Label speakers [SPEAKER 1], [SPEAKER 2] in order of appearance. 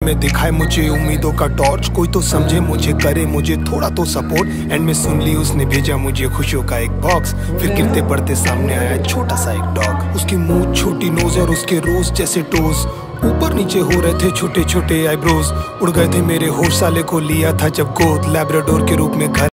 [SPEAKER 1] में दिखाए मुझे उम्मीदों का टॉर्च। कोई तो समझे मुझे, करे मुझे थोड़ा तो सपोर्ट। एंड में सुन ली उसने भेजा मुझे खुशियों का एक बॉक्स। फिर गिरते पड़ते सामने आया छोटा सा एक डॉग। उसकी मुंह, छोटी नोज और उसके रोज जैसे टोज। ऊपर नीचे हो रहे थे छोटे छोटे आईब्रोज। उड़ गए थे मेरे होश, साले को लिया था जब गोद। लैब्राडोर के रूप में घर